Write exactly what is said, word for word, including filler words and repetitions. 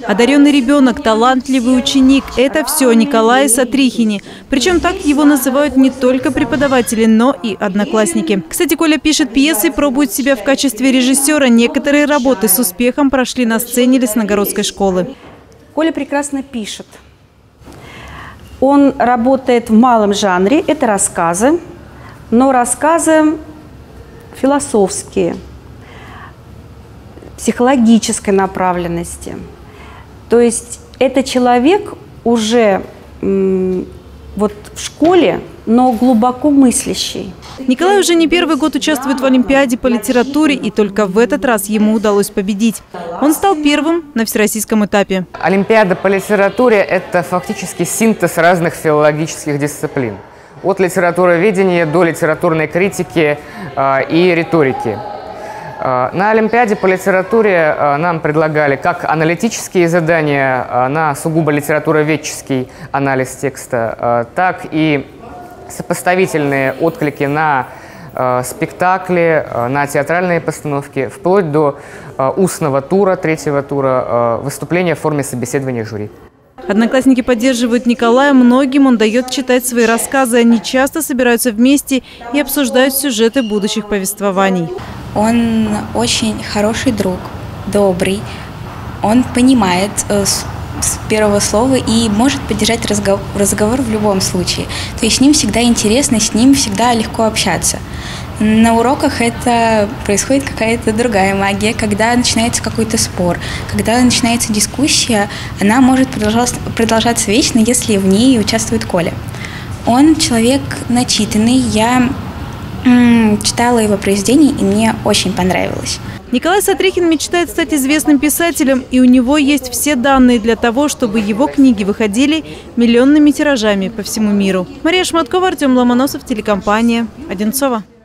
Одаренный ребенок, талантливый ученик – это все о Николае Сатрихине. Причем так его называют не только преподаватели, но и одноклассники. Кстати, Коля пишет пьесы, пробует себя в качестве режиссера. Некоторые работы с успехом прошли на сцене Лесногородской школы. Коля прекрасно пишет. Он работает в малом жанре, это рассказы, но рассказы философские, психологической направленности. То есть это человек уже м, вот в школе, но глубоко мыслящий. Николай уже не первый год участвует в Олимпиаде по литературе, и только в этот раз ему удалось победить. Он стал первым на всероссийском этапе. Олимпиада по литературе – это фактически синтез разных филологических дисциплин. От литературоведения до литературной критики э, и риторики. Э, на Олимпиаде по литературе э, нам предлагали как аналитические задания э, на сугубо литературоведческий анализ текста, э, так и сопоставительные отклики на э, спектакли, э, на театральные постановки, вплоть до э, устного тура, третьего тура, э, выступления в форме собеседования жюри. Одноклассники поддерживают Николая, многим он дает читать свои рассказы. Они часто собираются вместе и обсуждают сюжеты будущих повествований. Он очень хороший друг, добрый, он понимает э, с первого слова и может поддержать разговор, разговор в любом случае. То есть с ним всегда интересно, с ним всегда легко общаться. На уроках это происходит какая-то другая магия, когда начинается какой-то спор, когда начинается дискуссия, она может продолжаться, продолжаться вечно, если в ней участвует Коля. Он человек начитанный, я м, читала его произведения, и мне очень понравилось. Николай Сатрихин мечтает стать известным писателем, и у него есть все данные для того, чтобы его книги выходили миллионными тиражами по всему миру. Мария Шматкова, Артем Ломоносов, телекомпания «Одинцово».